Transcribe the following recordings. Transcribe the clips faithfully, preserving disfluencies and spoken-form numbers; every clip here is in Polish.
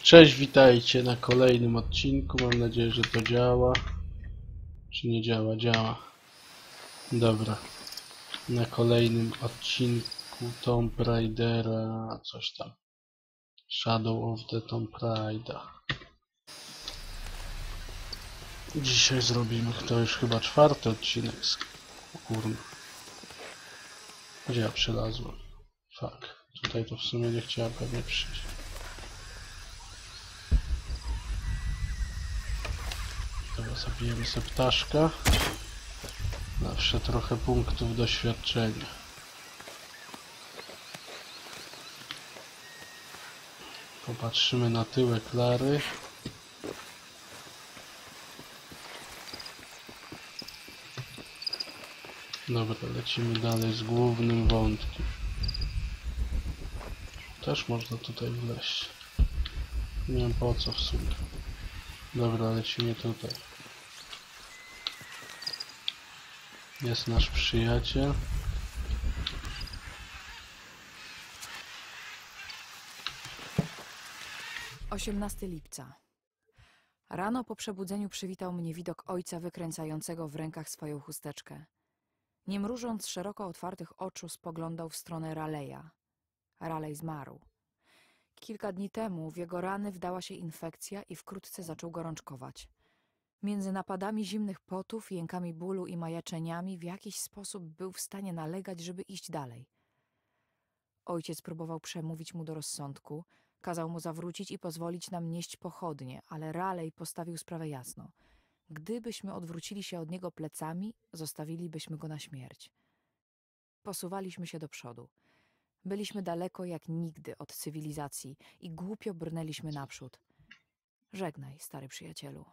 Cześć, witajcie na kolejnym odcinku. Mam nadzieję, że to działa. Czy nie działa? Działa. Dobra. Na kolejnym odcinku Tomb Raidera, coś tam. Shadow of the Tomb Raider. Dzisiaj zrobimy, to już chyba czwarty odcinek. O kurwa. Gdzie ja przylazłem? Fuck. Tutaj to w sumie nie chciałem pewnie przyjść. Teraz zabijemy sobie ptaszka. Zawsze trochę punktów doświadczenia. Popatrzymy na tyłek Lary. Dobra, lecimy dalej z głównym wątkiem. Też można tutaj wleźć. Nie wiem po co w sumie. Dobra, lecimy tutaj. Jest nasz przyjaciel. osiemnastego lipca. Rano po przebudzeniu przywitał mnie widok ojca wykręcającego w rękach swoją chusteczkę. Nie mrużąc szeroko otwartych oczu, spoglądał w stronę Raleigha. Raleigh zmarł. Kilka dni temu w jego rany wdała się infekcja i wkrótce zaczął gorączkować. Między napadami zimnych potów, jękami bólu i majaczeniami w jakiś sposób był w stanie nalegać, żeby iść dalej. Ojciec próbował przemówić mu do rozsądku, kazał mu zawrócić i pozwolić nam nieść pochodnie, ale Raleigh postawił sprawę jasno. Gdybyśmy odwrócili się od niego plecami, zostawilibyśmy go na śmierć. Posuwaliśmy się do przodu. Byliśmy daleko jak nigdy od cywilizacji i głupio brnęliśmy naprzód. Żegnaj, stary przyjacielu.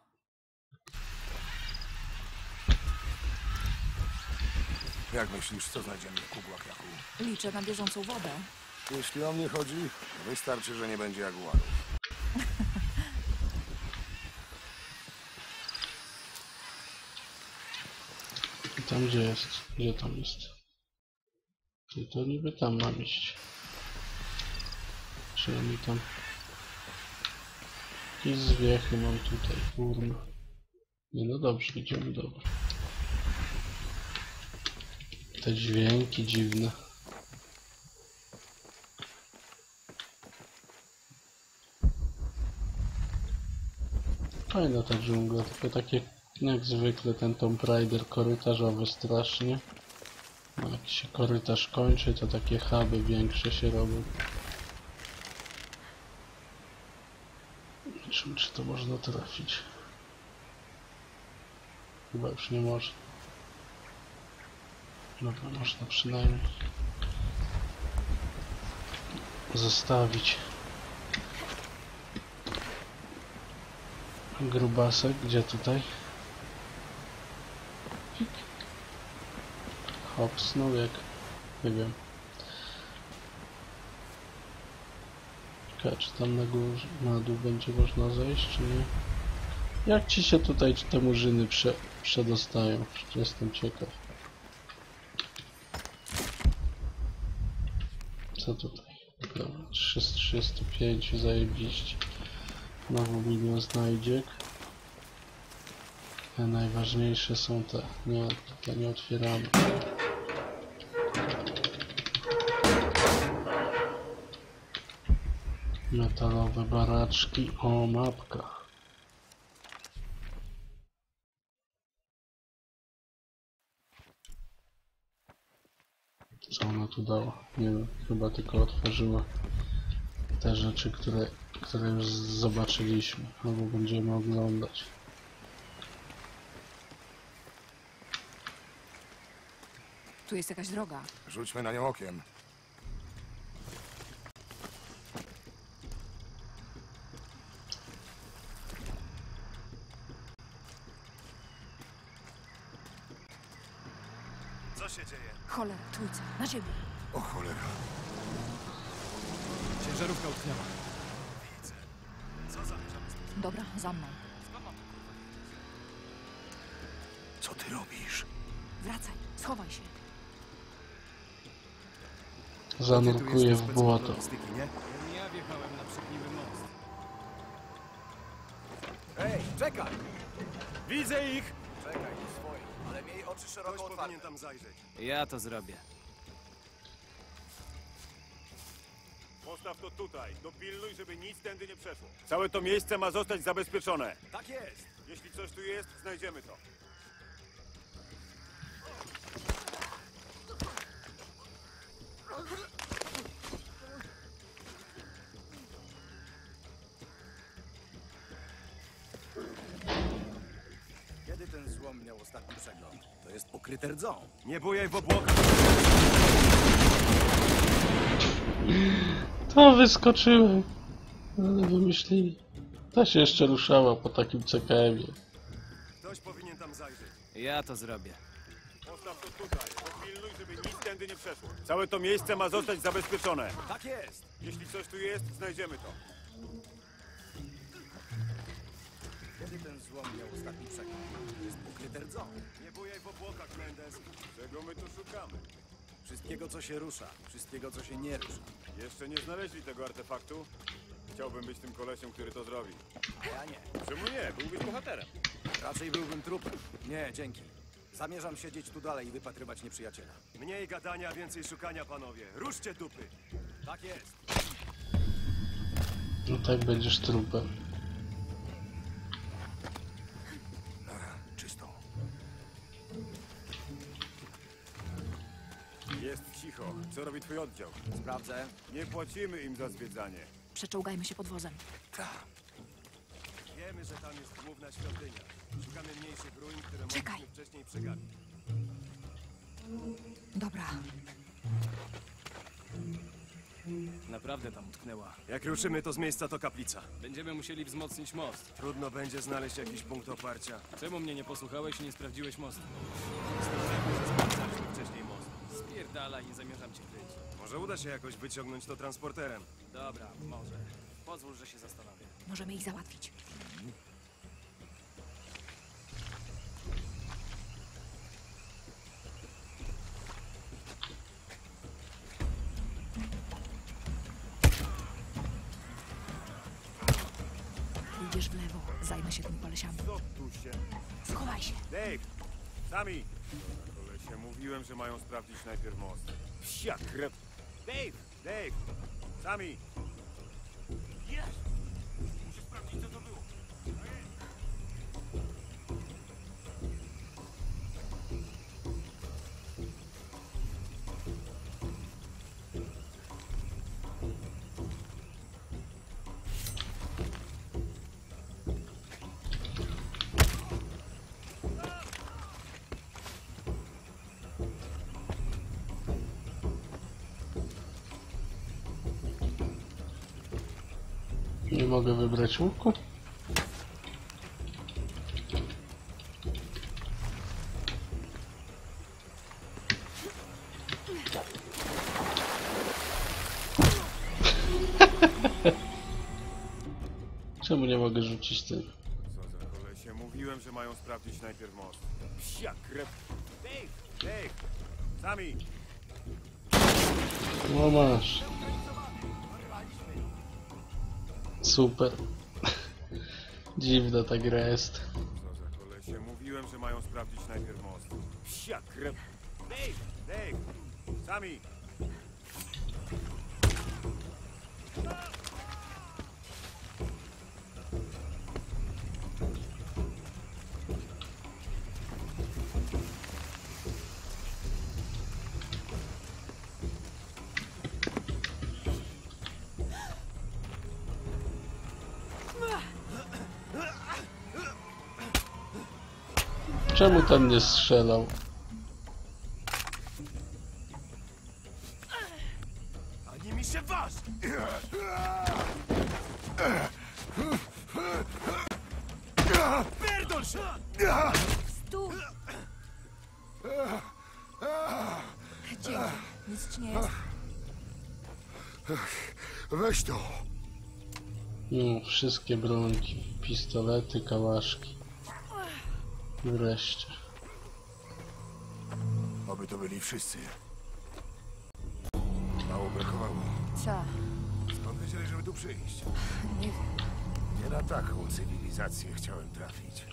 Jak myślisz, co znajdziemy w Kugłakraku? Liczę na bieżącą wodę. Jeśli o mnie chodzi, wystarczy, że nie będzie jaguarów. I tam gdzie jest? Gdzie tam jest? I to niby tam mam iść. Czy oni tam... Jakieś zwiechy mam tutaj, kurwa. Nie, no dobrze, idziemy dobrze. Te dźwięki dziwne. Fajna ta dżungla, tylko takie jak zwykle ten Tomb Raider korytarzowy strasznie. No, jak się korytarz kończy, to takie huby większe się robią. Nie wiem, czy to można trafić. Chyba już nie można. Dobra, można przynajmniej zostawić. Grubasek, gdzie tutaj? Hops, no jak, nie wiem. Ciekawe, czy tam na górze, na dół będzie można zejść, czy nie? Jak ci się tutaj te murzyny prze, przedostają? Jestem ciekaw. Co tutaj? Dobra, trzy z trzydziestu pięciu, zajebiście. Znowu milion znajdziek. A najważniejsze są te. Nie, te nie otwieramy. Metalowe baraczki. O, mapka. Co ona tu dała? Nie wiem, chyba tylko otworzyła te rzeczy, które, które już zobaczyliśmy, albo będziemy oglądać. Tu jest jakaś droga. Rzućmy na nią okiem. Co się dzieje? Cholera, trójca, na ziemię. O cholera. Ciężarówka utknęła. Widzę. Co zamierzamy z tym? Dobra, za mną. Skąd mam to kurwa wiedzieć? Co ty robisz? Wracaj, schowaj się. Zanurkuję w błoto. Nie? Ja wjechałem na przygniły most. Czekaj! Widzę ich! Czekaj, nie swoich, ale miej oczy szeroko Ktoś otwarte. powinien tam zajrzeć. Ja to zrobię. Postaw to tutaj. Dopilnuj, żeby nic tędy nie przeszło. Całe to miejsce ma zostać zabezpieczone. Tak jest! Jeśli coś tu jest, znajdziemy to. Kiedy ten złom miał ostatni przegląd? To jest pokryte rdzą. Nie bujaj w obłokach. To wyskoczyłem. Ale wymyślili. Ta się jeszcze ruszała po takim C K M-ie. Ktoś powinien tam zajrzeć. Ja to zrobię. Postaw to tutaj. Dopilnuj, żeby nic tędy nie przeszło. Całe to miejsce ma zostać zabezpieczone. Tak jest! Jeśli coś tu jest, znajdziemy to. Kiedy ten złom miał ostatni przegląd? To jest pokryte rdzą. Nie bujaj w obłokach, Mendes. Czego my tu szukamy? Wszystkiego, co się rusza. Wszystkiego, co się nie rusza. Jeszcze nie znaleźli tego artefaktu? Chciałbym być tym kolesiem, który to zrobi. A ja nie. Czemu nie? Byłbyś bohaterem. Raczej byłbym trupem. Nie, dzięki. Zamierzam siedzieć tu dalej i wypatrywać nieprzyjaciela. Mniej gadania, więcej szukania, panowie. Ruszcie dupy. Tak jest! No tak będziesz trupem. Czysto. Jest cicho. Co robi twój oddział? Sprawdzę. Nie płacimy im za zwiedzanie. Przeczołgajmy się podwozem. Wiemy, że tam jest główna świątynia. Szukamy mniejszych ruin, które Czekaj. mogliśmy wcześniej przegapić. Dobra. Naprawdę tam utknęła. Jak ruszymy, to z miejsca to kaplica. Będziemy musieli wzmocnić most. Trudno będzie znaleźć jakiś punkt oparcia. Czemu mnie nie posłuchałeś i nie sprawdziłeś mostu? Sprawdzaliśmy wcześniej most. Spierdalaj, nie zamierzam cię kryć. Może uda się jakoś wyciągnąć to transporterem. Dobra, może. Pozwól, że się zastanowię. Możemy ich załatwić. Idziesz w lewo. Zajmę się tymi kolesiami. Co tu się... Schowaj się. Dave! Sami! Kolesie, mówiłem, że mają sprawdzić najpierw most. Psia krew... Dave! Dave! Sami! Jest! Muszę sprawdzić, co to było. Nie mogę wybrać łuku? Czemu nie mogę rzucić tym? Co za kolesie, mówiłem, że mają sprawdzić najpierw most. Psia krew... Dave! Dave! Sami! No masz. Super. Dziwna ta gra jest. Co za kolesie, mówiłem, że mają sprawdzić najpierw most. Psia krew... Dave! Dave! Sami! Czemu ten nie strzelał? Ani mi się waż! Pierdol się! Stój! Dzięki. Nic ci nie jest. Weź to. No, wszystkie brońki. Pistolety, kałaszki. Wreszcie. Oby to byli wszyscy. Mało brakowało. Co? Skąd wiedzieli, żeby tu przyjść? Nie wiem. Nie da Na taką cywilizację chciałem trafić.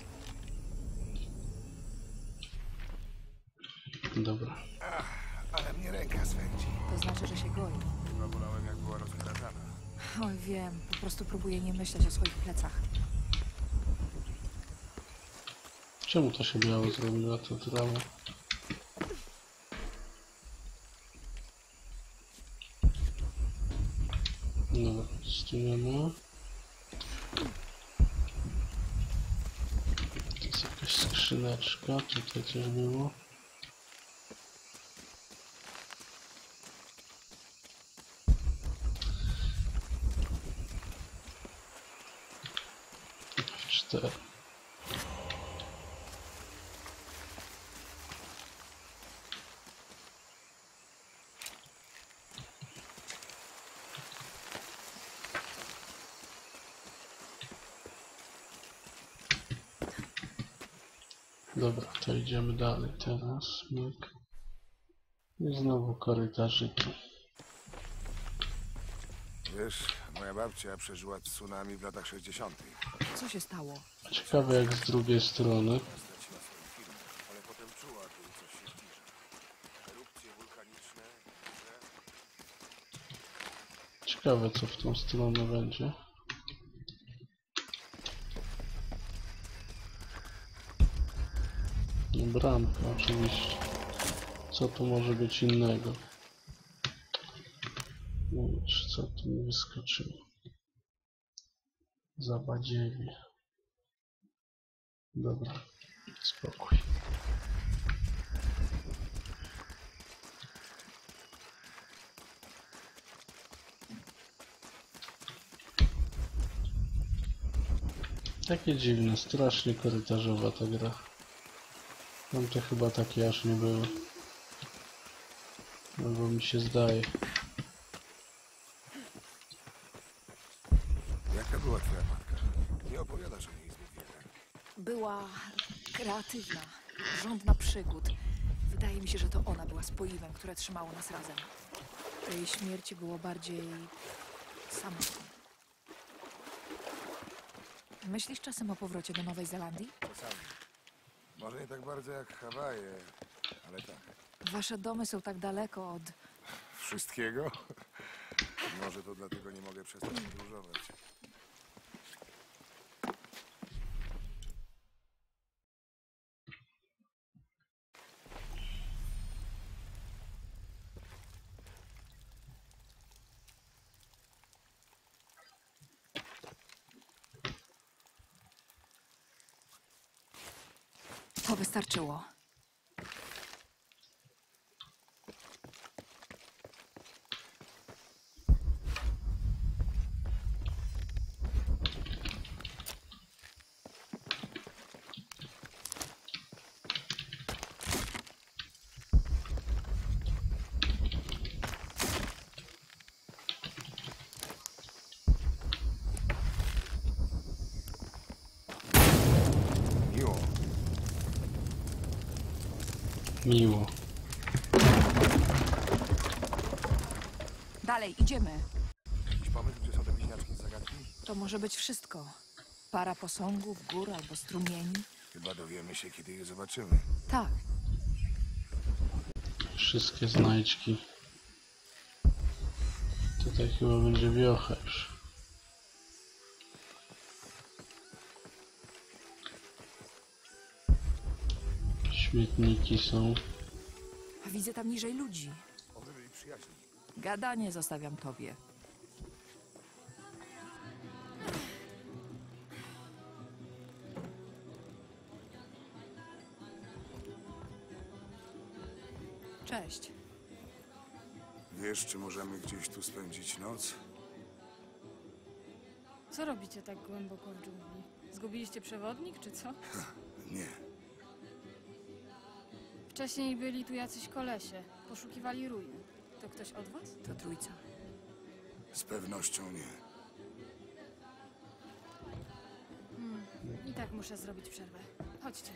Dobra. Ale mnie ręka swędzi. To znaczy, że się goi. Chyba bolałem, jak była rozkraczana. Oj, wiem. Po prostu próbuję nie myśleć o swoich plecach. Czemu to się biało zrobiła, to trawa? Dobra, stuniemy. To jest jakaś skrzyneczka, tutaj coś było. F cztery. Dobra, to idziemy dalej teraz. Myk. I znowu korytarzyki. Wiesz, moja babcia przeżyła tsunami w latach sześćdziesiątych. Co się stało? Ciekawe jak z drugiej strony. Straciła swoją firmę, ale potem czuła, że jej coś się zbliża. Erupcje wulkaniczne, burze. Ciekawe co w tą stronę będzie. Bramka oczywiście. Co tu może być innego? Nie wiem, co tu mi wyskoczyło. Zabadziewie. Dobra, spokój. Takie dziwne, strasznie korytarzowa ta gra. Tam to chyba takie aż nie były. Albo mi się zdaje. Jaka była twoja matka? Nie opowiadasz o niej zbyt wiele. Była kreatywna, żądna przygód. Wydaje mi się, że to ona była spoiwem, które trzymało nas razem. Po jej śmierci było bardziej samotne. Myślisz czasem o powrocie do Nowej Zelandii? Czasami. Może nie tak bardzo jak Hawaje, ale tak. Wasze domy są tak daleko od... Wszystkiego? Może to dlatego nie mogę przestać podróżować. To wystarczyło. Miło. Miło. Dalej, idziemy. Jakiś pomysł, gdzie są te bliźniaczki z zagadki? To może być wszystko. Para posągów, gór albo strumieni. Chyba dowiemy się, kiedy je zobaczymy. Tak, Wszystkie znajdźki. Tutaj chyba będzie wiocha już. Śmietniki są. widzę tam niżej ludzi. Oby byli przyjaźni. Gadanie zostawiam tobie. Cześć. Wiesz, czy możemy gdzieś tu spędzić noc? Co robicie tak głęboko w dżungli? Zgubiliście przewodnik, czy co? Nie. Wcześniej byli tu jacyś kolesie. Poszukiwali ruin. To ktoś od was? To trójca. Z pewnością nie. I tak muszę zrobić przerwę. Chodźcie.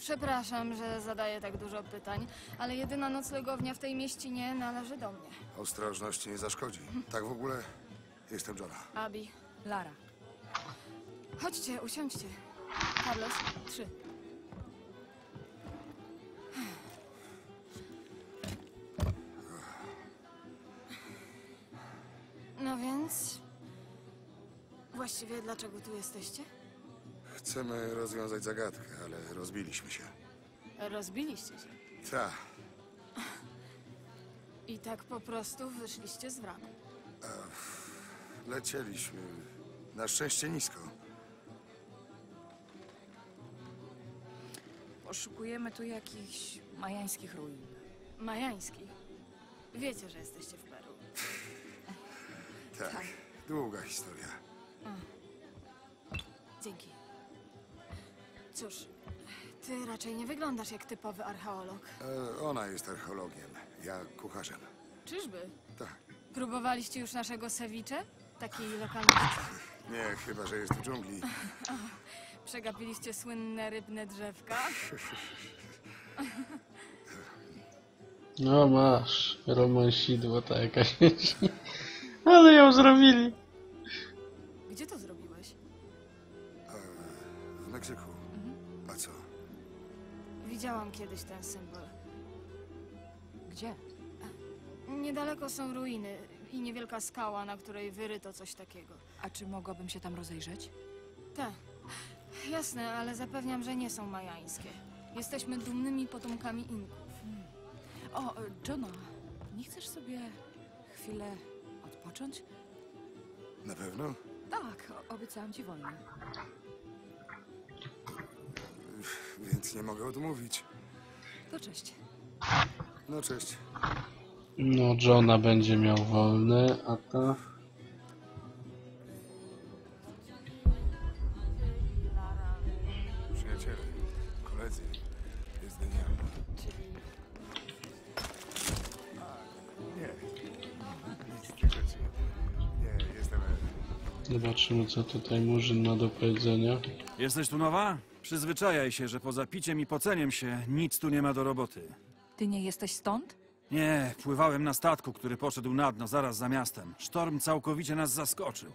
Przepraszam, że zadaję tak dużo pytań, ale jedyna noclegownia w tej mieścinie należy do mnie. Ostrożność nie zaszkodzi. Tak w ogóle jestem Johna. Abi. Lara. Chodźcie, usiądźcie. Carlos, trzy. No więc... Właściwie dlaczego tu jesteście? Chcemy rozwiązać zagadkę, ale rozbiliśmy się. Rozbiliście się. Ta, I tak po prostu wyszliście z wraku. lecieliśmy. Na szczęście nisko. Poszukujemy tu jakichś majańskich ruin. Majański. Wiecie, że jesteście w Peru. Tak, długa historia. Dzięki. Cóż, ty raczej nie wyglądasz jak typowy archeolog. E, ona jest archeologiem, ja kucharzem. Czyżby? Tak. Próbowaliście już naszego ceviche? Takiej lokalności. Nie, chyba że jest w dżungli. Przegapiliście słynne rybne drzewka? No masz, romansidło ta jakaś. Ale ją zrobili. Gdzie to zrobiłeś? W Meksyku. A co? Widziałam kiedyś ten symbol. Gdzie? Niedaleko są ruiny i niewielka skała, na której wyryto coś takiego. A czy mogłabym się tam rozejrzeć? Tak. Jasne, ale zapewniam, że nie są majańskie. Jesteśmy dumnymi potomkami Inków. O, e, Johna, nie chcesz sobie chwilę odpocząć? Na pewno? Tak, o- obiecałam ci wolno. Więc nie mogę odmówić. To cześć. No cześć. No, Johna będzie miał wolne, a ta... Przyjaciele, koledzy, jest genialny. Nie, nic z tych rzeczy. Nie, jestem... Zobaczymy, co tutaj Murzyn ma do powiedzenia. Jesteś tu nowa? Przyzwyczajaj się, że poza piciem i poceniem się nic tu nie ma do roboty. Ty nie jesteś stąd? Nie, pływałem na statku, który poszedł na dno zaraz za miastem. Sztorm całkowicie nas zaskoczył.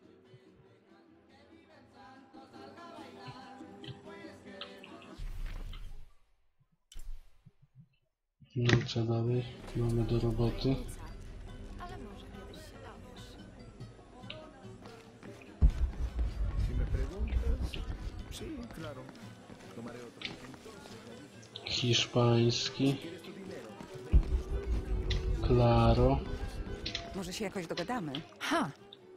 No, co dalej? Mamy do roboty. Ale może kiedyś się dowiesz. Hiszpański. Claro. Może się jakoś dogadamy? Ha!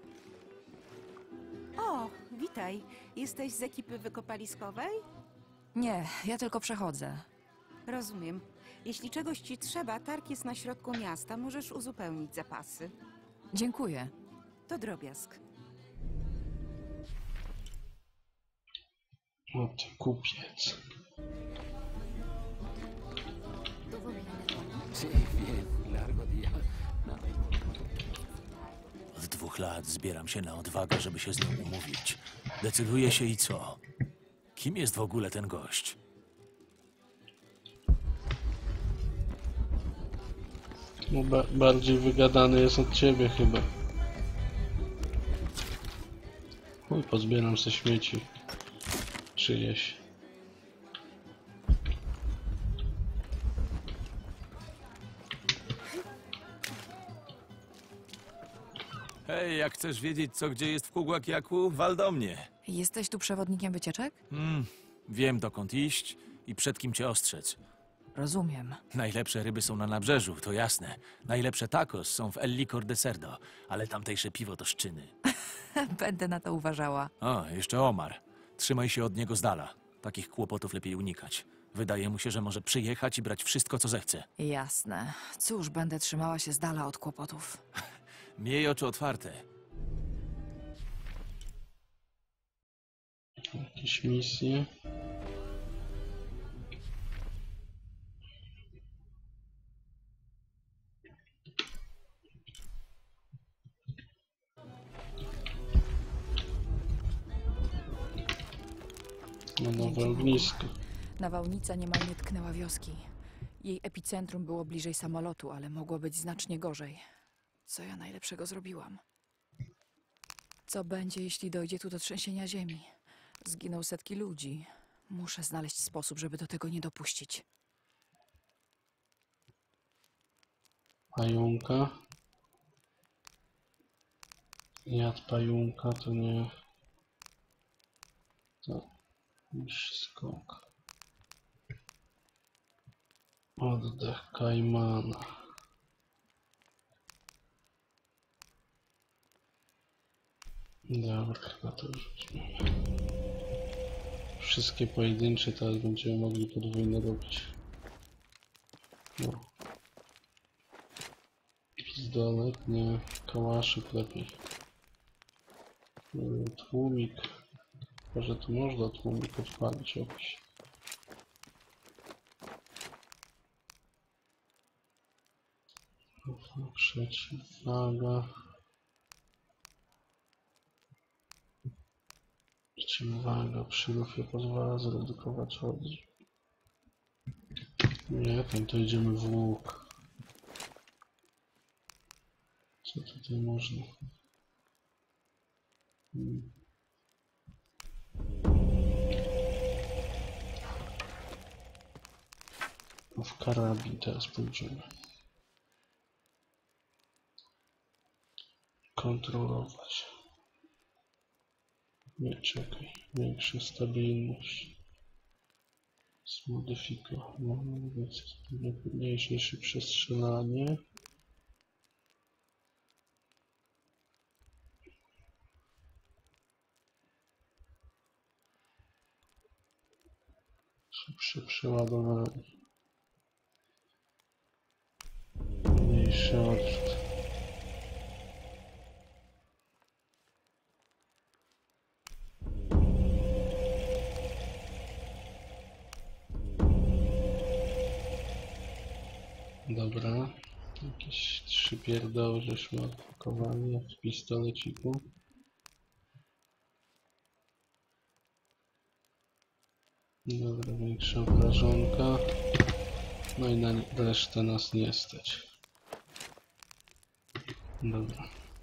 O, witaj. Jesteś z ekipy wykopaliskowej? Nie, ja tylko przechodzę. Rozumiem. Jeśli czegoś ci trzeba, targ jest na środku miasta. Możesz uzupełnić zapasy. Dziękuję. To drobiazg. O, ty kupiec. Od dwóch lat zbieram się na odwagę, żeby się z nią umówić. Decyduję się i co? Kim jest w ogóle ten gość? No, ba bardziej wygadany jest od ciebie chyba. Chuj, pozbieram se śmieci. Czyjeś. Hej, jak chcesz wiedzieć, co gdzie jest w Kugłakiaku, wal do mnie. Jesteś tu przewodnikiem wycieczek? Hmm, wiem dokąd iść i przed kim cię ostrzec. Rozumiem. Najlepsze ryby są na nabrzeżu, to jasne. Najlepsze tacos są w El Licor de Cerdo, ale tamtejsze piwo to szczyny. Będę na to uważała. O, jeszcze Omar. Trzymaj się od niego z dala. Takich kłopotów lepiej unikać. Wydaje mu się, że może przyjechać i brać wszystko, co zechce. Jasne. Cóż, będę trzymała się z dala od kłopotów. Miej oczy otwarte. Jakieś misje. No, nowe ognisko. Nawałnica niemal nie tknęła wioski. Jej epicentrum było bliżej samolotu, ale mogło być znacznie gorzej. Co ja najlepszego zrobiłam? Co będzie, jeśli dojdzie tu do trzęsienia ziemi? Zginą setki ludzi. Muszę znaleźć sposób, żeby do tego nie dopuścić. Pająka. Jad pająka to nie... To już skok. Oddech kajmana. Dobra, chyba to już weźmiemy. Wszystkie pojedyncze teraz będziemy mogli podwójne robić. No. Pistolet, nie. Kałaszyk lepiej. Tłumik. Może tu można tłumik odpalić jakiś. Przeciwwaga. Przeciwwaga przy rufie pozwala zredukować oddźwięk. Nie, tam to idziemy w łuk. Co tutaj można? Hmm. W karabin teraz pójdziemy. Kontrolować. Nie, czekaj. Większa stabilność. Zmodyfikować. Mniejsze przestrzelanie. Szybsze przeładowanie. Mniejszy odrzut. Dobra. Jakieś trzy pierdoły żeśmy odpakowali jak w pistoleciku. Dobra, większa obrażonka. No i na resztę nas nie stać. Dobra.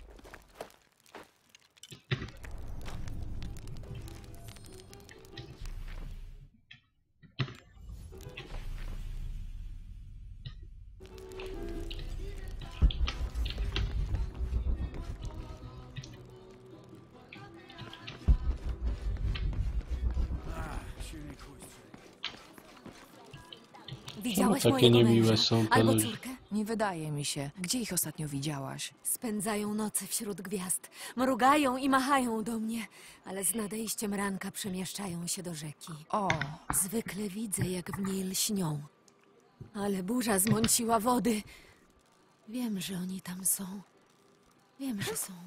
Widziałaś Czemu takie mojego niemiłe męża? są te Albo ludzie? córkę? Nie wydaje mi się. Gdzie ich ostatnio widziałaś? Spędzają noce wśród gwiazd. Mrugają i machają do mnie, ale z nadejściem ranka przemieszczają się do rzeki. O, Zwykle widzę, jak w niej lśnią. Ale burza zmąciła wody. Wiem, że oni tam są. Wiem, że są.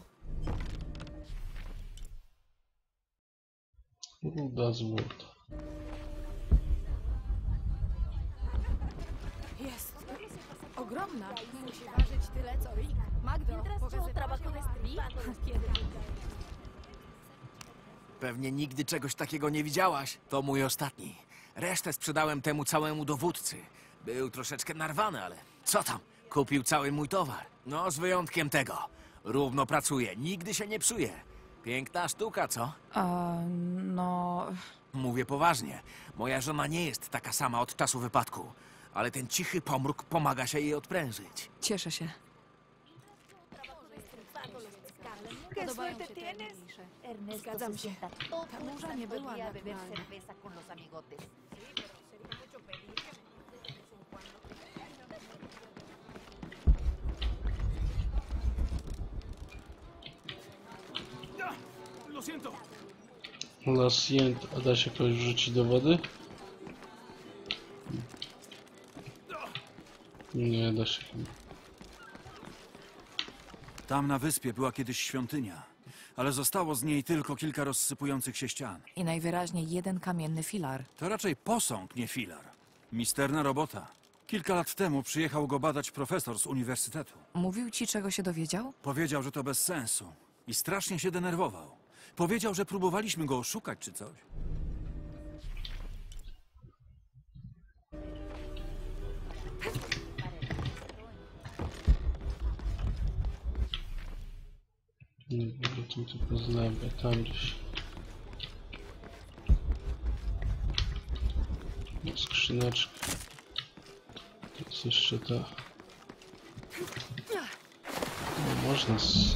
Ruda złota. jest ogromna. Musi ważyć tyle, co Rick. Magdo, Pewnie nigdy czegoś takiego nie widziałaś. To mój ostatni. Resztę sprzedałem temu całemu dowódcy. Był troszeczkę narwany, ale co tam? Kupił cały mój towar. No, z wyjątkiem tego. Równo pracuje, nigdy się nie psuje. Piękna sztuka, co? A, no... Mówię poważnie. Moja żona nie jest taka sama od czasu wypadku. Ale ten cichy pomruk pomaga się jej odprężyć. Cieszę się. Podobają się te mniejsze. Zgadzam się. Ta burza nie była naturalna. Lo siento. Lo siento. A da się kogoś wrzucić do wody? Nie da się. Tam na wyspie była kiedyś świątynia, ale zostało z niej tylko kilka rozsypujących się ścian. I najwyraźniej jeden kamienny filar. To raczej posąg, nie filar. Misterna robota. Kilka lat temu przyjechał go badać profesor z uniwersytetu. Mówił ci, czego się dowiedział? Powiedział, że to bez sensu i strasznie się denerwował. Powiedział, że próbowaliśmy go oszukać czy coś. Nie będzie tu tylko z lewej, tam gdzieś. Skrzyneczka. Jest jeszcze ta. No, można z...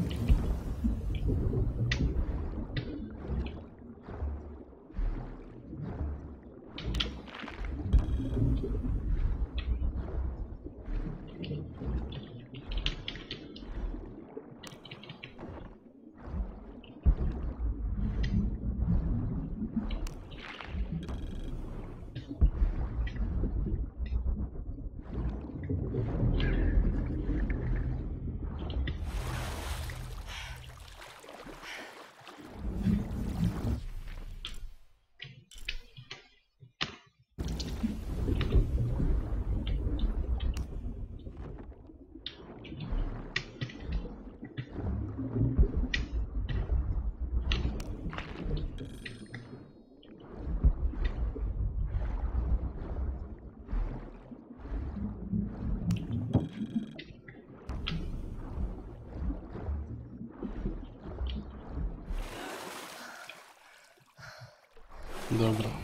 Dobra.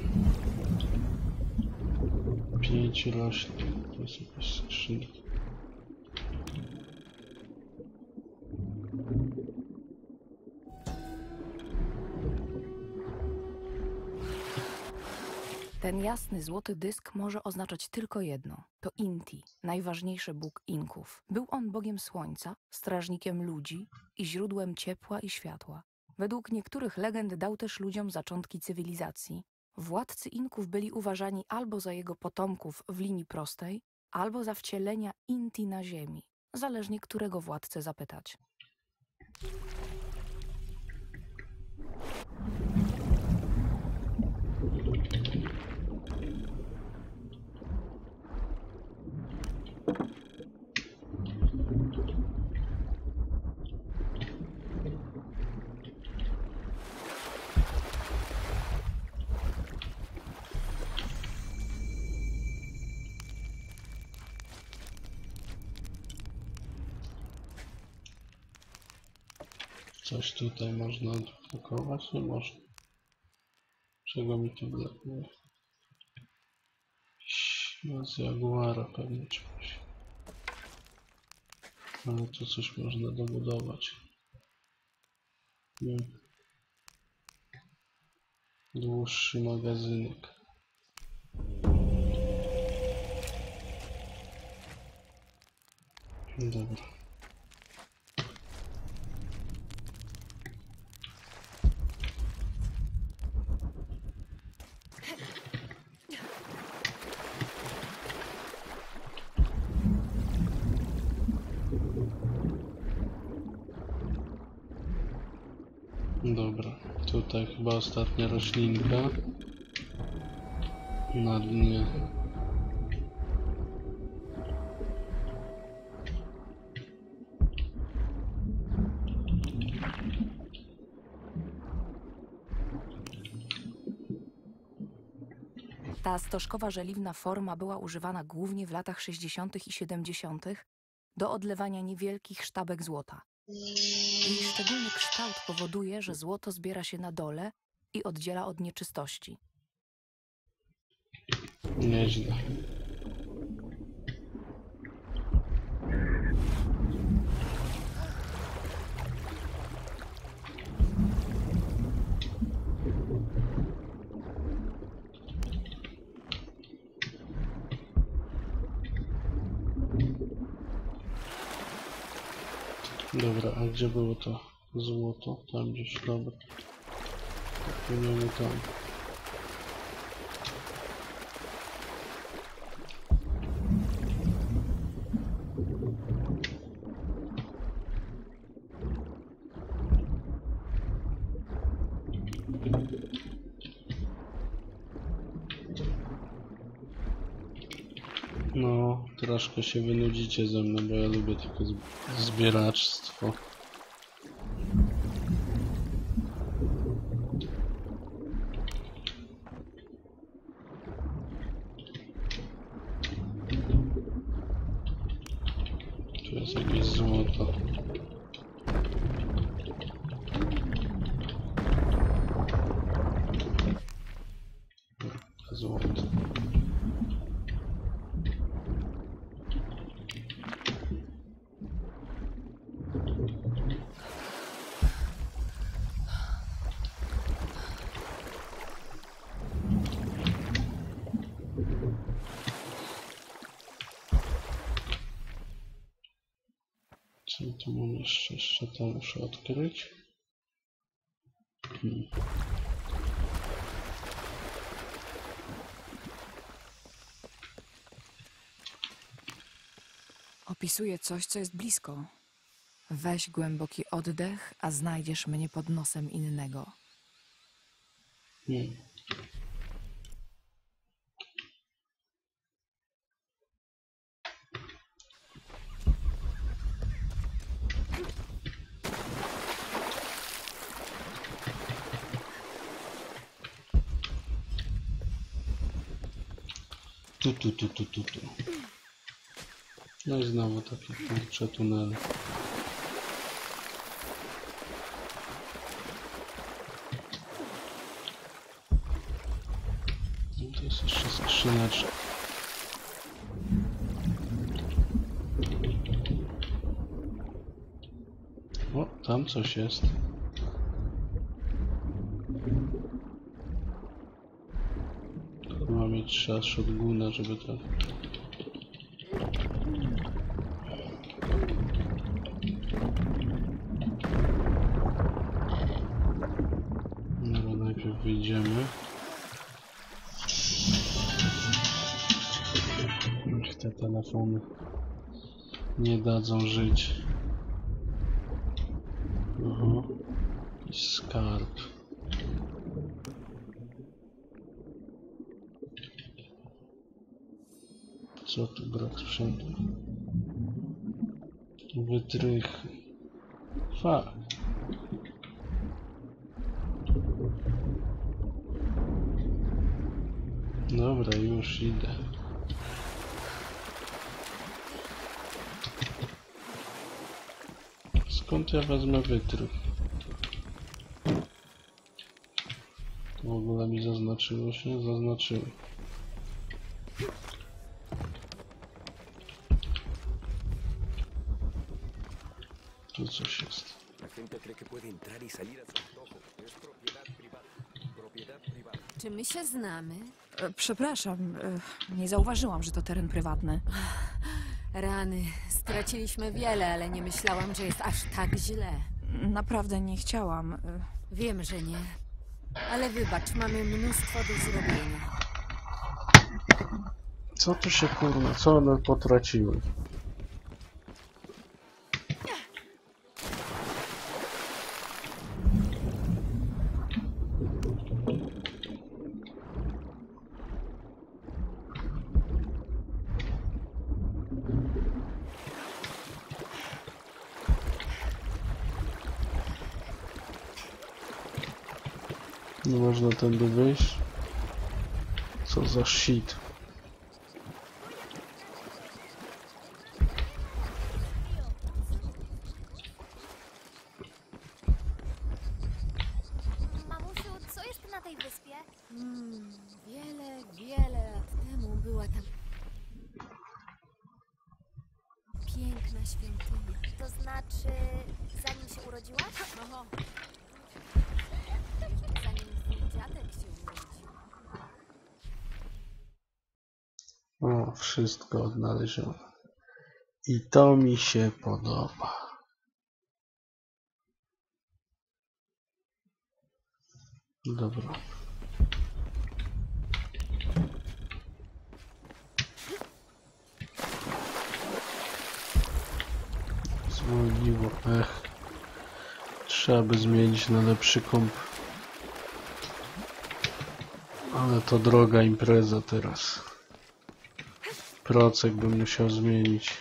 Pięć roślin. To jest jakaś skrzynka. Ten jasny, złoty dysk może oznaczać tylko jedno. To Inti, najważniejszy bóg Inków. Był on bogiem słońca, strażnikiem ludzi i źródłem ciepła i światła. Według niektórych legend dał też ludziom zaczątki cywilizacji. Władcy Inków byli uważani albo za jego potomków w linii prostej, albo za wcielenia Inti na ziemi, zależnie którego władcę zapytać. Coś tutaj można odblokować? Nie można. Czego mi to blokuje? Z Jaguara pewnie czegoś. Ale tu coś można dobudować. Hmm. Dłuższy magazynek. Dobra. Dobra, tutaj chyba ostatnia roślinka. Na dnie. Ta stożkowa żeliwna forma była używana głównie w latach sześćdziesiątych i siedemdziesiątych do odlewania niewielkich sztabek złota. Jej szczególny kształt powoduje, że złoto zbiera się na dole i oddziela od nieczystości. Nieźle. Dobra, a gdzie było to złoto? Tam gdzieś, dobra. Płyniemy tam. No, troszkę się wynudzicie ze mną, bo ja lubię tylko zbieractwo. Tu jest jakieś złoto. Co tu mam jeszcze? Jeszcze to muszę odkryć. Hmm. Opisuję coś, co jest blisko. Weź głęboki oddech, a znajdziesz mnie pod nosem innego. Hmm. Tu, tu, tu, tu, tu, tu. No i znowu takie kurcze tunele. No to jest jeszcze skrzyneczka. O, tam coś jest. Chyba mieć trzeba shotguna, żeby trafić. No, najpierw wyjdziemy. Niech te telefony nie dadzą żyć. Aha. I skarb. Co tu brak sprzętu? Wytrychy. Fakt. Dobra, już idę. Skąd ja wezmę wytrych? To w ogóle mi zaznaczyło się? Zaznaczyło. Tu coś jest. Czy my się znamy? E, przepraszam, e, nie zauważyłam, że to teren prywatny. Rany, straciliśmy wiele, ale nie myślałam, że jest aż tak źle. Naprawdę nie chciałam. E, Wiem, że nie. Ale wybacz, mamy mnóstwo do zrobienia. Co tu się kurwa, co one potraciły? Nie można tędy wyjść. Co za shit. Mamusiu, co jest na tej wyspie? Hmm, wiele, wiele lat temu była tam piękna świątynia. To znaczy, zanim się urodziłaś? Oho. Zanim twój dziadek się urodził. O, wszystko odnalezione. I to mi się podoba. Dobra. Zwolniło, ech. Trzeba by zmienić na lepszy komp. Ale to droga impreza teraz. Procek bym musiał zmienić.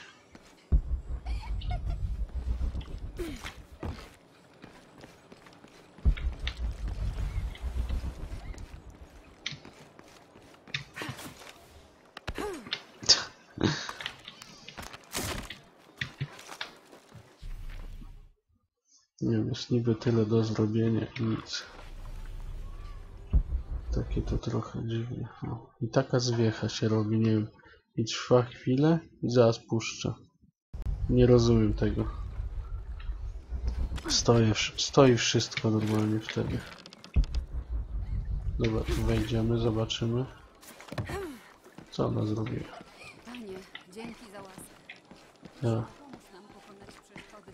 Nie wiem, jest niby tyle do zrobienia i nic. Takie to trochę dziwnie. O, i taka zwiecha się robi, nie wiem. I trwa chwilę i zaraz puszcza. Nie rozumiem tego. Stoi, stoi wszystko normalnie wtedy. Dobra, tu wejdziemy, zobaczymy. Co ona zrobiła? Panie, dzięki za łaskę. Ja. Pomóż nam pokonać przeszkody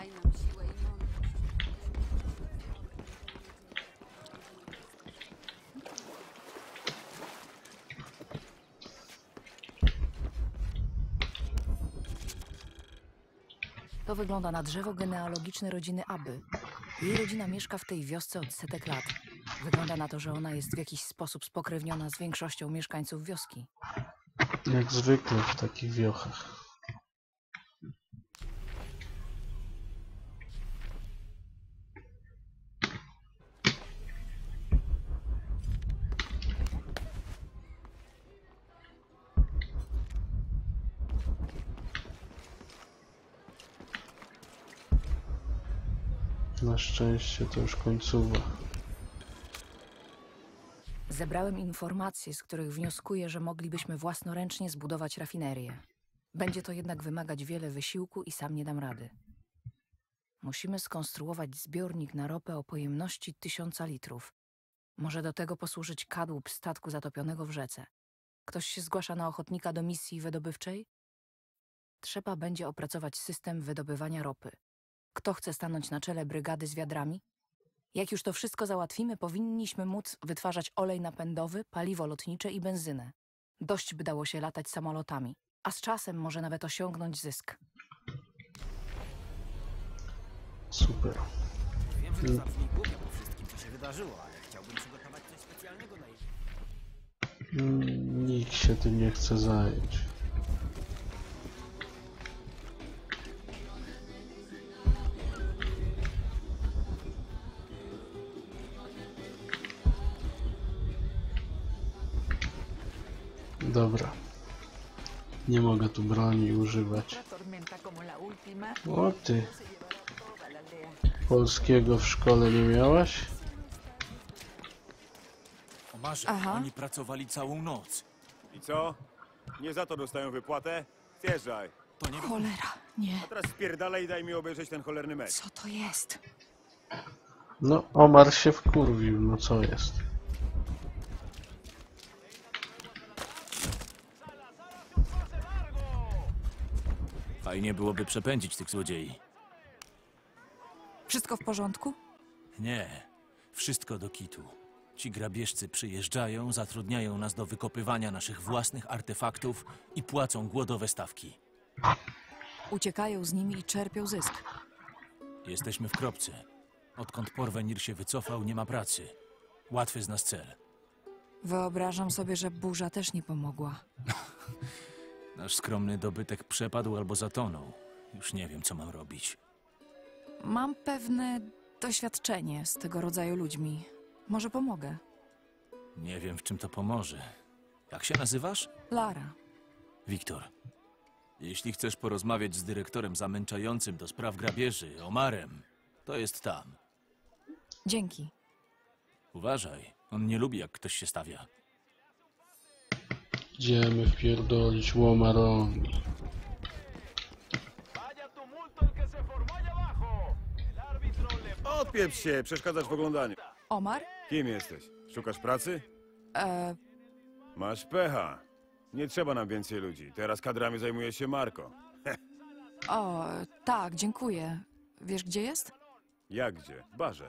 Daj nam siłę i mądrość. To wygląda na drzewo genealogiczne rodziny Aby. Jej rodzina mieszka w tej wiosce od setek lat. Wygląda na to, że ona jest w jakiś sposób spokrewniona z większością mieszkańców wioski. Jak zwykle w takich wiochach. Na szczęście to już końcówa. Zebrałem informacje, z których wnioskuję, że moglibyśmy własnoręcznie zbudować rafinerię. Będzie to jednak wymagać wiele wysiłku i sam nie dam rady. Musimy skonstruować zbiornik na ropę o pojemności tysiąca litrów. Może do tego posłużyć kadłub statku zatopionego w rzece. Ktoś się zgłasza na ochotnika do misji wydobywczej? Trzeba będzie opracować system wydobywania ropy. Kto chce stanąć na czele brygady z wiadrami? Jak już to wszystko załatwimy, powinniśmy móc wytwarzać olej napędowy, paliwo lotnicze i benzynę. Dość by dało się latać samolotami, a z czasem może nawet osiągnąć zysk. Super. Wiem, że to zabrzmi głupio po wszystkim, co się wydarzyło, ale chciałbym przygotować coś specjalnego dla jej. Nikt się tym nie chce zająć. Dobra. Nie mogę tu broni używać. O ty. Polskiego w szkole nie miałaś? Omarze, Aha. oni pracowali całą noc. I co? Nie za to dostają wypłatę? Zjeżdżaj. To nie... Cholera, nie. A teraz spierdalaj i daj mi obejrzeć ten cholerny mecz. Co to jest? No, Omar się wkurwił, no co jest? Fajnie byłoby przepędzić tych złodziei. Wszystko w porządku? Nie, wszystko do kitu. Ci grabieżcy przyjeżdżają, zatrudniają nas do wykopywania naszych własnych artefaktów i płacą głodowe stawki. Uciekają z nimi i czerpią zysk. Jesteśmy w kropce. Odkąd Porvenir się wycofał, nie ma pracy. Łatwy z nas cel. Wyobrażam sobie, że burza też nie pomogła. Nasz skromny dobytek przepadł albo zatonął. Już nie wiem, co mam robić. Mam pewne doświadczenie z tego rodzaju ludźmi. Może pomogę. Nie wiem, w czym to pomoże. Jak się nazywasz? Lara. Wiktor. Jeśli chcesz porozmawiać z dyrektorem zamęczającym do spraw grabieży, Omarem, to jest tam. Dzięki. Uważaj, on nie lubi, jak ktoś się stawia. Idziemy wpierdolić łomarowi. Odpieprz się, przeszkadzasz w oglądaniu. Omar? Kim jesteś? Szukasz pracy? E... Masz pecha. Nie trzeba nam więcej ludzi. Teraz kadrami zajmuje się Marko. O, tak, dziękuję. Wiesz, gdzie jest? Jak gdzie? W barze.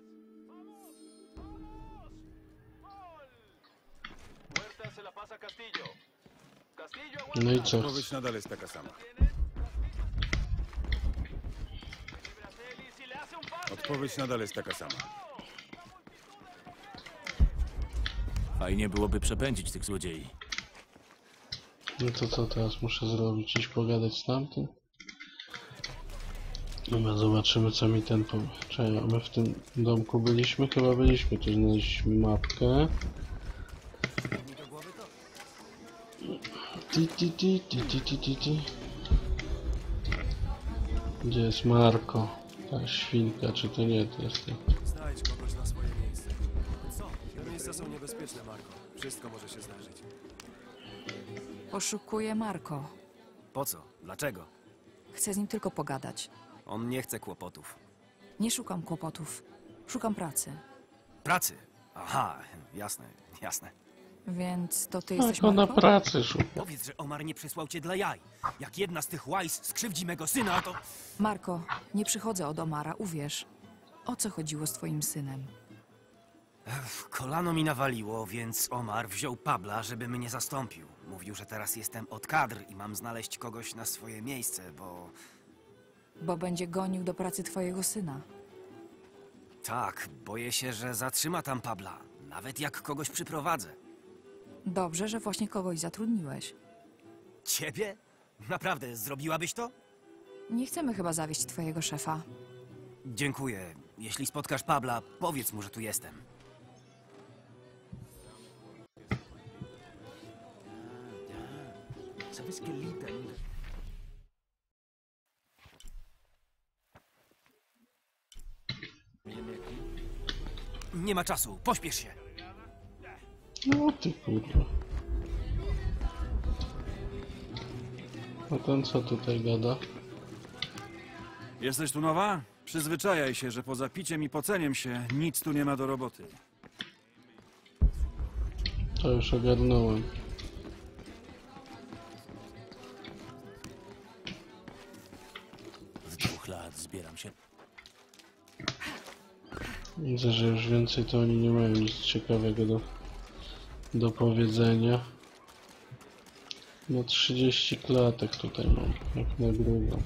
No i co? Odpowiedź nadal jest taka sama. Odpowiedź nadal jest taka sama. Fajnie byłoby przepędzić tych złodziei. No to co teraz muszę zrobić? Iść pogadać z tamtym? Dobra, zobaczymy, co mi ten powie. Czekaj, a my w tym domku byliśmy? Chyba byliśmy. Tu znaleźliśmy mapkę. Ti, ti, ti, ti, ti, ti, ti, ti. Gdzie jest Marko? Ta świnka, czy to nie? To jest to. Znajdź kogoś na swoje miejsce. Co? Te miejsca są niebezpieczne, Marko. Wszystko może się zdarzyć. Poszukuję Marko. Po co? Dlaczego? Chcę z nim tylko pogadać. On nie chce kłopotów. Nie szukam kłopotów. Szukam pracy. Pracy? Aha, jasne, jasne. Więc to ty Tak, jesteś ona Marko? pracy szuka. Powiedz, że Omar nie przysłał cię dla jaj. Jak jedna z tych łajs skrzywdzi mego syna, to... Marko, nie przychodzę od Omara, uwierz. O co chodziło z twoim synem? Ech, kolano mi nawaliło, więc Omar wziął Pabla, żeby mnie zastąpił. Mówił, że teraz jestem od kadr i mam znaleźć kogoś na swoje miejsce, bo... Bo będzie gonił do pracy twojego syna. Tak, boję się, że zatrzyma tam Pabla. Nawet jak kogoś przyprowadzę. Dobrze, że właśnie kogoś zatrudniłeś. Ciebie? Naprawdę, zrobiłabyś to? Nie chcemy chyba zawieść twojego szefa. Dziękuję. Jeśli spotkasz Pabla, powiedz mu, że tu jestem. ¿Sabes qué Lita? Nie ma czasu, pośpiesz się. No ty kurwa. A ten co tutaj gada? Jesteś tu nowa? Przyzwyczajaj się, że poza piciem i poceniem się nic tu nie ma do roboty. To już ogarnąłem. Z dwóch lat zbieram się. Widzę, że już więcej to oni nie mają nic ciekawego do, do powiedzenia. No trzydzieści klatek tutaj mam, jak nagrywam.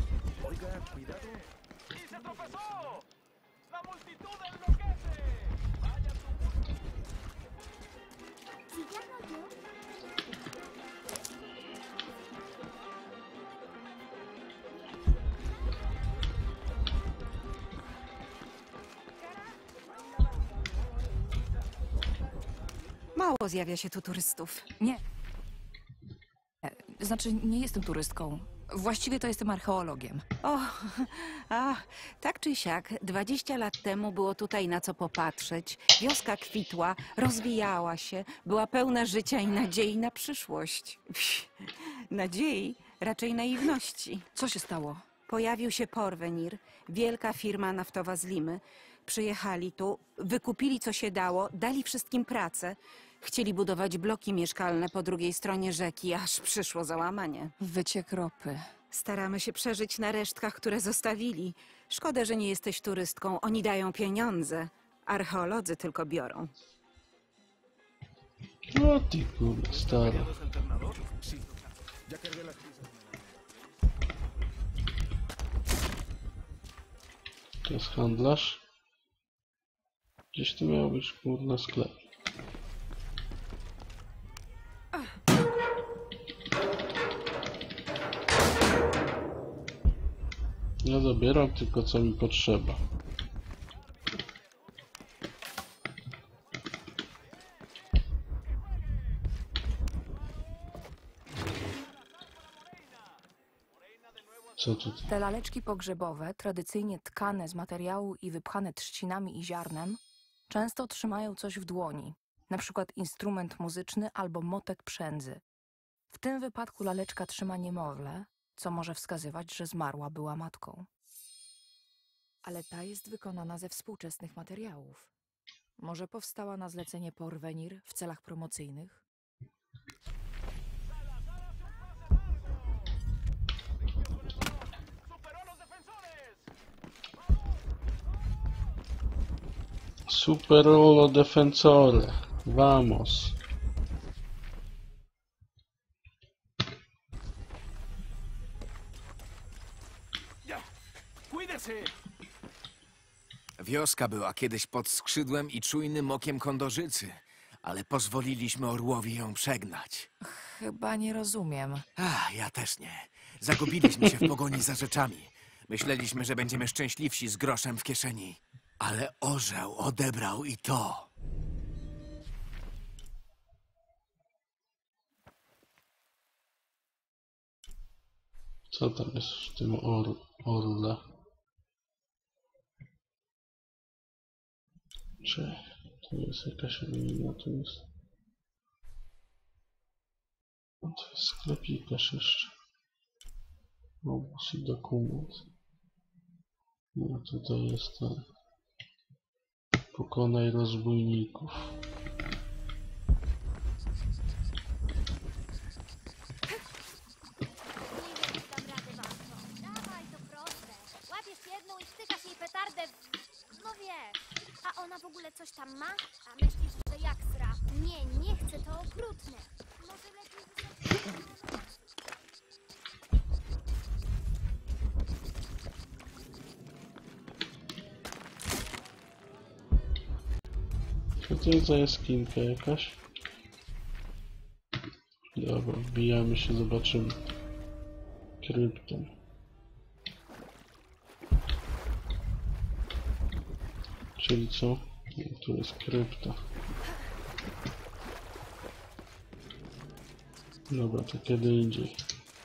Mało zjawia się tu turystów. Nie. E, Znaczy, nie jestem turystką. Właściwie to jestem archeologiem. O, a, tak czy siak, dwadzieścia lat temu było tutaj na co popatrzeć. Wioska kwitła, rozwijała się, była pełna życia i nadziei na przyszłość. Wś, nadziei, raczej naiwności. Co się stało? Pojawił się Porvenir, wielka firma naftowa z Limy. Przyjechali tu, wykupili co się dało, dali wszystkim pracę. Chcieli budować bloki mieszkalne po drugiej stronie rzeki, aż przyszło załamanie. Wyciek ropy. Staramy się przeżyć na resztkach, które zostawili. Szkoda, że nie jesteś turystką. Oni dają pieniądze. Archeolodzy tylko biorą. No ty kurwa, stara. To jest handlarz. Gdzieś tu miał być kurna sklep. Ja zabieram tylko co mi potrzeba. Co tu? Te laleczki pogrzebowe, tradycyjnie tkane z materiału i wypchane trzcinami i ziarnem, często trzymają coś w dłoni, na przykład instrument muzyczny albo motek przędzy. W tym wypadku laleczka trzyma niemowlę, co może wskazywać, że zmarła była matką. Ale ta jest wykonana ze współczesnych materiałów. Może powstała na zlecenie Porvenir w celach promocyjnych? Superolo Defensore. Vamos. Wioska była kiedyś pod skrzydłem i czujnym okiem kondorzycy, ale pozwoliliśmy orłowi ją przegnać. Chyba nie rozumiem. Ach, ja też nie. Zagubiliśmy się w pogoni za rzeczami. Myśleliśmy, że będziemy szczęśliwsi z groszem w kieszeni. Ale orzeł odebrał i to. Co tam jest w tym or orle? Czy tu jest jakaś ruina? Tu jest... No to jest sklepikarz jeszcze. Obóz i dokument. No tutaj jest ten... Pokonaj rozbójników. ona w ogóle coś tam ma? A myślisz, że jak sra? Nie, nie chcę, to okrutne. Może lepiej... Co to jest za jaskinka jakaś? Dobra, wbijamy się, zobaczymy. Krypton. Czyli co? No, tu jest krypta. Dobra, to kiedy indziej.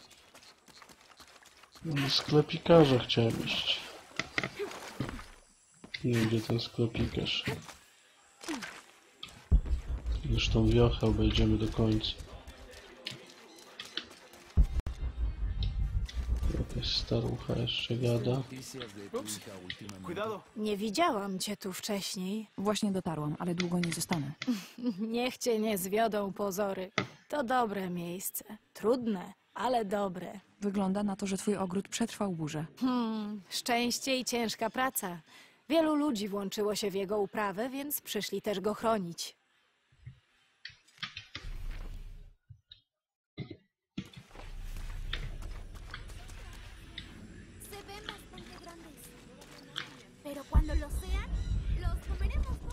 Do sklepikarza chciałem iść. Nie wiem, gdzie ten sklepikarz. Zresztą wiochę obejdziemy do końca. Jakaś starucha jeszcze gada. Nie widziałam cię tu wcześniej. Właśnie dotarłam, ale długo nie zostanę. Niech cię nie zwiodą pozory. To dobre miejsce. Trudne, ale dobre. Wygląda na to, że twój ogród przetrwał burzę. Hmm, szczęście i ciężka praca. Wielu ludzi włączyło się w jego uprawę, więc przyszli też go chronić. Pero cuando lo sean, los comeremos, ¿no?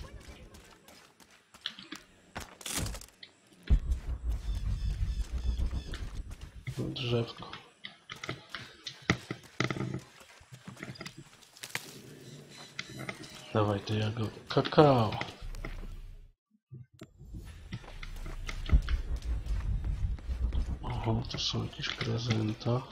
Drzewko. Dawaj to jago. Kakao. Oho, to są jakieś prezenta.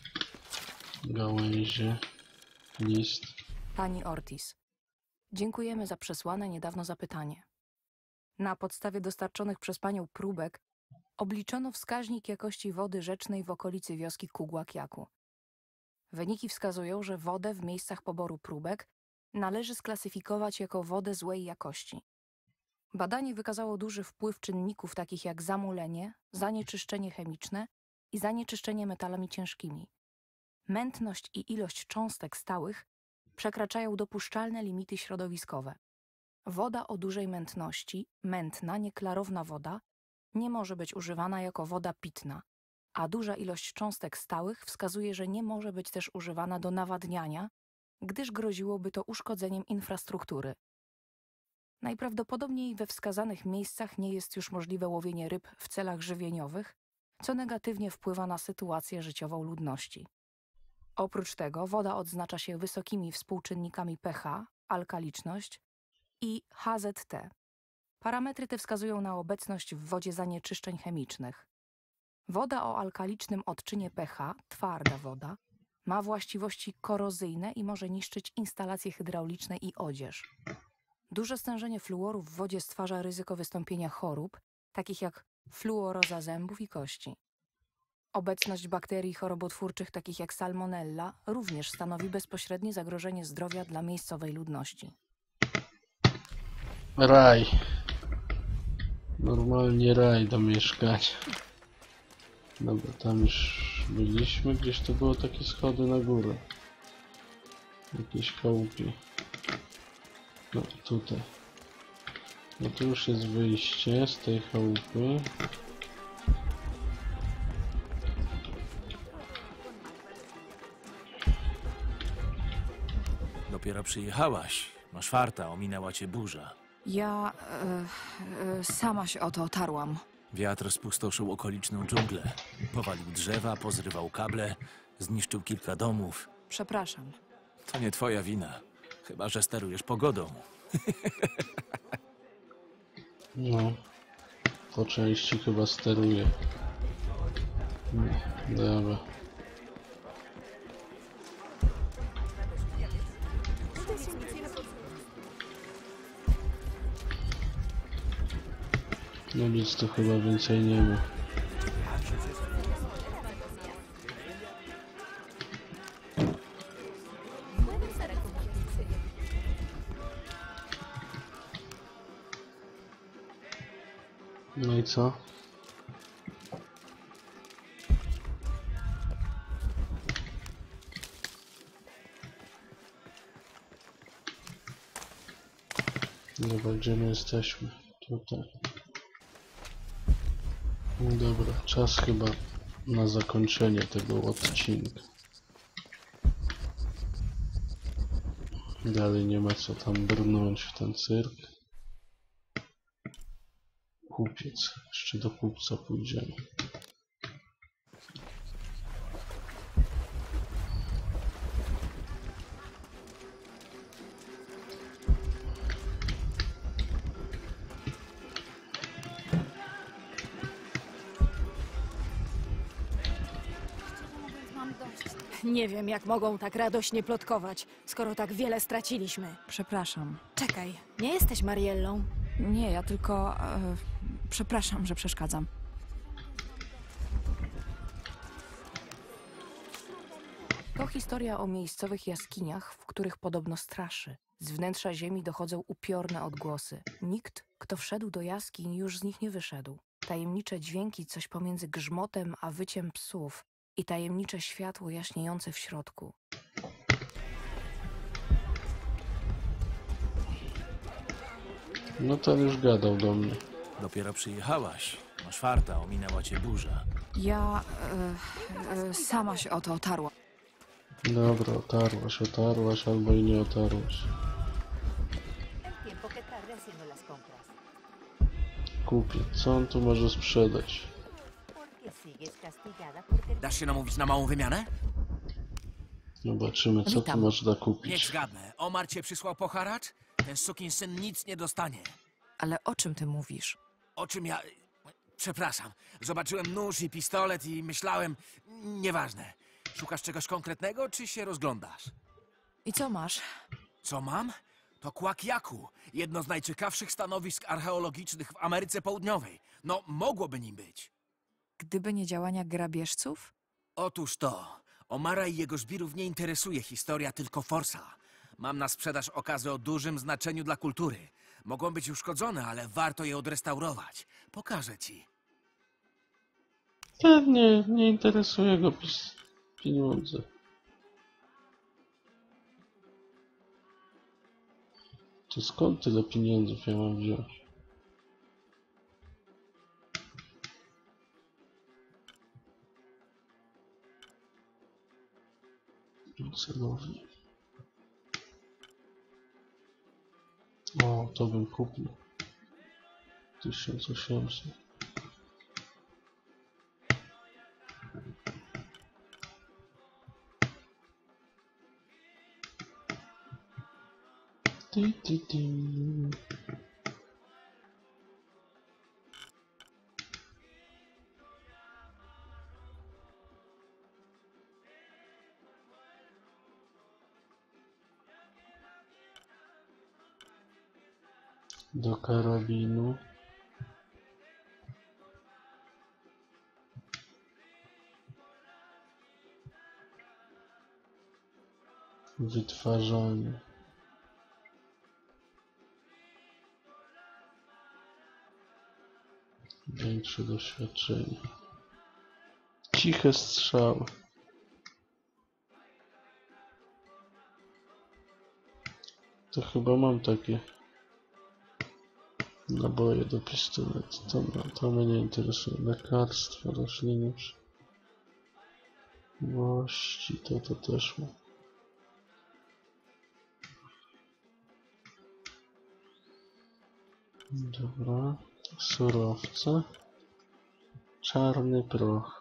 Gałęzie. List. Pani Ortiz, dziękujemy za przesłane niedawno zapytanie. Na podstawie dostarczonych przez panią próbek obliczono wskaźnik jakości wody rzecznej w okolicy wioski Kugłakiaku. Wyniki wskazują, że wodę w miejscach poboru próbek należy sklasyfikować jako wodę złej jakości. Badanie wykazało duży wpływ czynników takich jak zamulenie, zanieczyszczenie chemiczne i zanieczyszczenie metalami ciężkimi. Mętność i ilość cząstek stałych przekraczają dopuszczalne limity środowiskowe. Woda o dużej mętności, mętna, nieklarowna woda, nie może być używana jako woda pitna, a duża ilość cząstek stałych wskazuje, że nie może być też używana do nawadniania, gdyż groziłoby to uszkodzeniem infrastruktury. Najprawdopodobniej we wskazanych miejscach nie jest już możliwe łowienie ryb w celach żywieniowych, co negatywnie wpływa na sytuację życiową ludności. Oprócz tego woda odznacza się wysokimi współczynnikami pH, alkaliczność i H Z T. Parametry te wskazują na obecność w wodzie zanieczyszczeń chemicznych. Woda o alkalicznym odczynie pH, twarda woda, ma właściwości korozyjne i może niszczyć instalacje hydrauliczne i odzież. Duże stężenie fluoru w wodzie stwarza ryzyko wystąpienia chorób, takich jak fluoroza zębów i kości. Obecność bakterii chorobotwórczych takich jak salmonella również stanowi bezpośrednie zagrożenie zdrowia dla miejscowej ludności. Raj. Normalnie raj do mieszkania. Dobra, tam już byliśmy. Gdzieś to było takie schody na górę. Jakieś chałupie. No tutaj. No tu już jest wyjście z tej chałupy. Dopiero przyjechałaś. Masz farta, ominęła cię burza. Ja e, e, sama się o to otarłam. Wiatr spustoszył okoliczną dżunglę. Powalił drzewa, pozrywał kable, zniszczył kilka domów. Przepraszam. To nie twoja wina. Chyba że sterujesz pogodą. No. Po części chyba steruje. Dobra. No nic tu chyba więcej nie ma. No i co? Dobra, gdzie my jesteśmy? Tutaj. No dobra, czas chyba na zakończenie tego odcinka. Dalej nie ma co tam brnąć w ten cyrk. Kupiec. Jeszcze do kupca pójdziemy. Nie wiem, jak mogą tak radośnie plotkować, skoro tak wiele straciliśmy. Przepraszam. Czekaj, nie jesteś Mariellą? Nie, ja tylko... E, przepraszam, że przeszkadzam. To historia o miejscowych jaskiniach, w których podobno straszy. Z wnętrza ziemi dochodzą upiorne odgłosy. Nikt, kto wszedł do jaskiń, już z nich nie wyszedł. Tajemnicze dźwięki, coś pomiędzy grzmotem a wyciem psów i tajemnicze światło jaśniejące w środku. No ten już gadał do mnie. Dopiero przyjechałaś. Masz farta, ominęła cię burza. Ja e, e, sama się o to otarła. Dobra, otarłaś, otarłaś albo i nie otarłaś. Kupię. Co on tu może sprzedać? Dasz się namówić na małą wymianę? Zobaczymy, co tu można kupić. Niech zgadnę. Omar cię przysłał po haracz? Ten sukinsyn nic nie dostanie. Ale o czym ty mówisz? O czym ja... Przepraszam. Zobaczyłem nóż i pistolet i myślałem... Nieważne. Szukasz czegoś konkretnego, czy się rozglądasz? I co masz? Co mam? To Kłakiaku. Jedno z najciekawszych stanowisk archeologicznych w Ameryce Południowej. No, mogłoby nim być. Gdyby nie działania grabieżców? Otóż to. Omara i jego żbirów nie interesuje historia, tylko forsa. Mam na sprzedaż okazy o dużym znaczeniu dla kultury. Mogą być uszkodzone, ale warto je odrestaurować. Pokażę ci. Pewnie nie interesuje go pieniądze. To skąd tyle pieniędzów ja mam wziąć? Celownie. O, to bym kupił. tysiąc osiemset. Ty, ty, ty. Do karabinu. Wytwarzanie. Większe doświadczenie. Ciche strzały. To chyba mam takie naboje do pistoletu. To, to mnie nie interesuje. Lekarstwo, rośliny. Właści, to to też mam. Dobra. Surowce. Czarny proch.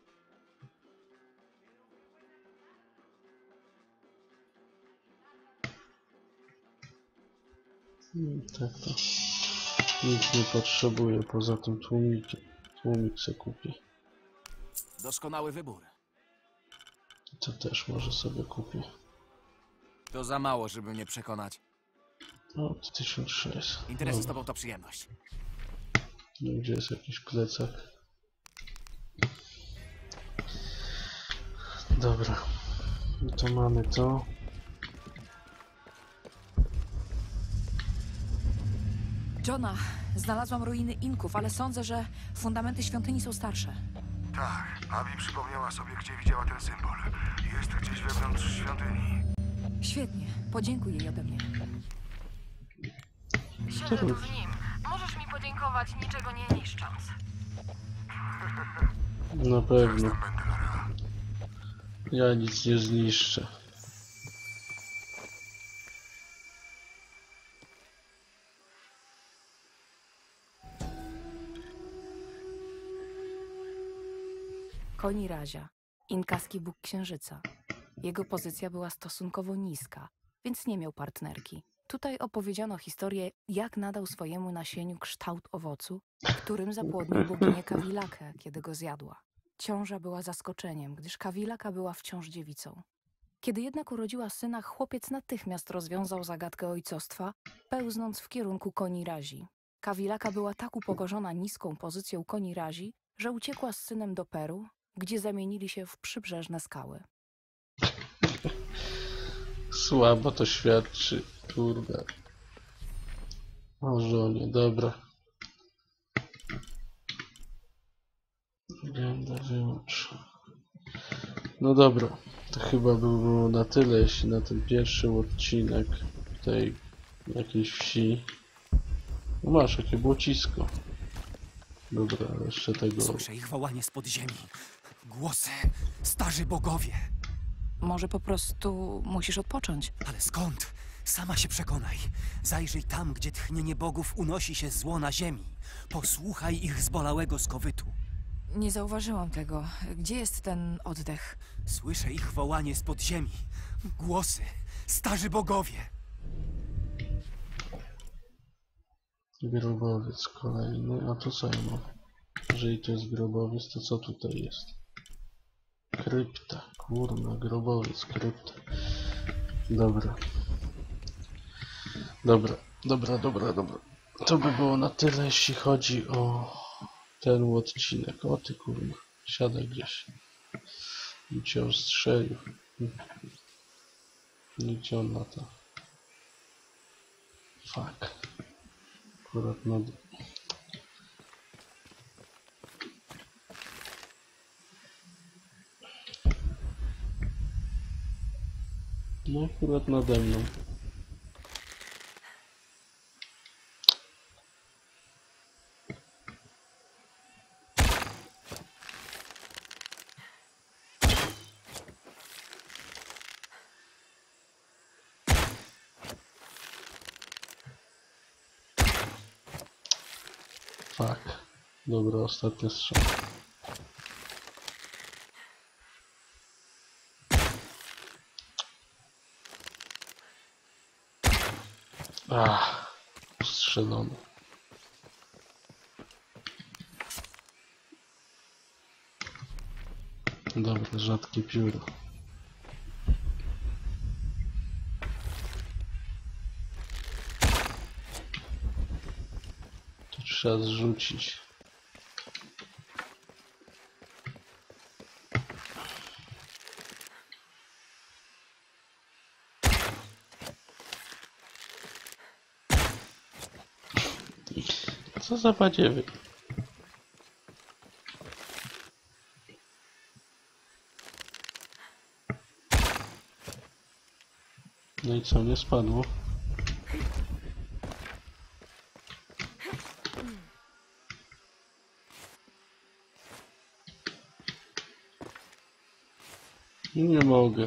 I tak to. Nic nie potrzebuję poza tym tłumikiem. Tłumik se kupię. Doskonały wybór. To też może sobie kupię. To za mało, żeby mnie przekonać. O, tysiąc sześćset. Interesy z tobą to przyjemność. No, gdzie jest jakiś plecak? Dobra. No to mamy to. Johna, znalazłam ruiny Inków, ale sądzę, że fundamenty świątyni są starsze. Tak, Abi przypomniała sobie, gdzie widziała ten symbol. Jest gdzieś wewnątrz świątyni. Świetnie, podziękuj jej ode mnie. poszedł z nim. Możesz mi podziękować, niczego nie niszcząc. Na pewno. Ja nic nie zniszczę. Koni Razia, inkaski bóg księżyca. Jego pozycja była stosunkowo niska, więc nie miał partnerki. Tutaj opowiedziano historię, jak nadał swojemu nasieniu kształt owocu, którym zapłodnił boginię Kawilakę, kiedy go zjadła. Ciąża była zaskoczeniem, gdyż Kawilaka była wciąż dziewicą. Kiedy jednak urodziła syna, chłopiec natychmiast rozwiązał zagadkę ojcostwa, pełznąc w kierunku koni Razi. Kawilaka była tak upokorzona niską pozycją koni Razi, że uciekła z synem do Peru, gdzie zamienili się w przybrzeżne skały. Słabo to świadczy, kurde. O żonie, dobra. Legenda wyłącz. No dobra, to chyba by było na tyle, jeśli na ten pierwszy odcinek tej jakiejś wsi. No masz, jakie błocisko. Dobra, jeszcze tego... Słyszę ich wołanie spod ziemi. Głosy, starzy bogowie. Może po prostu musisz odpocząć. Ale skąd? Sama się przekonaj. Zajrzyj tam, gdzie tchnienie bogów unosi się z łona ziemi. Posłuchaj ich zbolałego skowytu. Nie zauważyłam tego. Gdzie jest ten oddech? Słyszę ich wołanie spod ziemi. Głosy, starzy bogowie. Grobowiec kolejny. A to co ja mam? Jeżeli to jest grobowiec, to co tutaj jest? Krypta. Kurna, grobowiec, krypta. Dobra. Dobra, dobra, dobra, dobra. To by było na tyle, jeśli chodzi o ten odcinek. O ty kurwa, siadaj gdzieś. I cię ostrzelił. Gdzie on na to? Fuck. Akurat nad... No akurat nade mną. Fuck. Dobra, ostatni strzał. Ah, strzelony. Dobra, rzadkie pióro. To trzeba zrzucić. Co za badziewy? No i co, nie spadło? Nie mogę.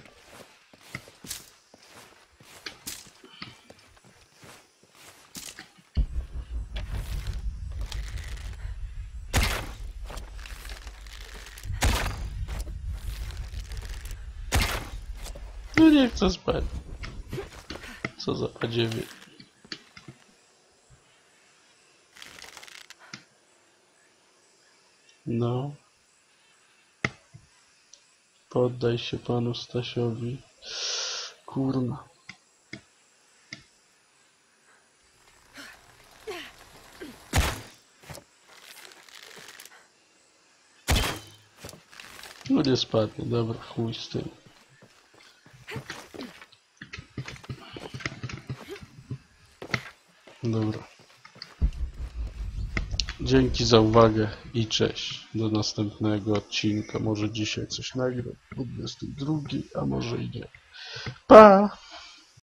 No nie chcę spać. Co za badziewy. No. Poddaj się panu Stasiowi. Kurna. No nie spadnie, dobra, chuj z tym. Dobra. Dzięki za uwagę i cześć. Do następnego odcinka. Może dzisiaj coś nagram. O dwudziestej drugiej, a może i nie. Pa!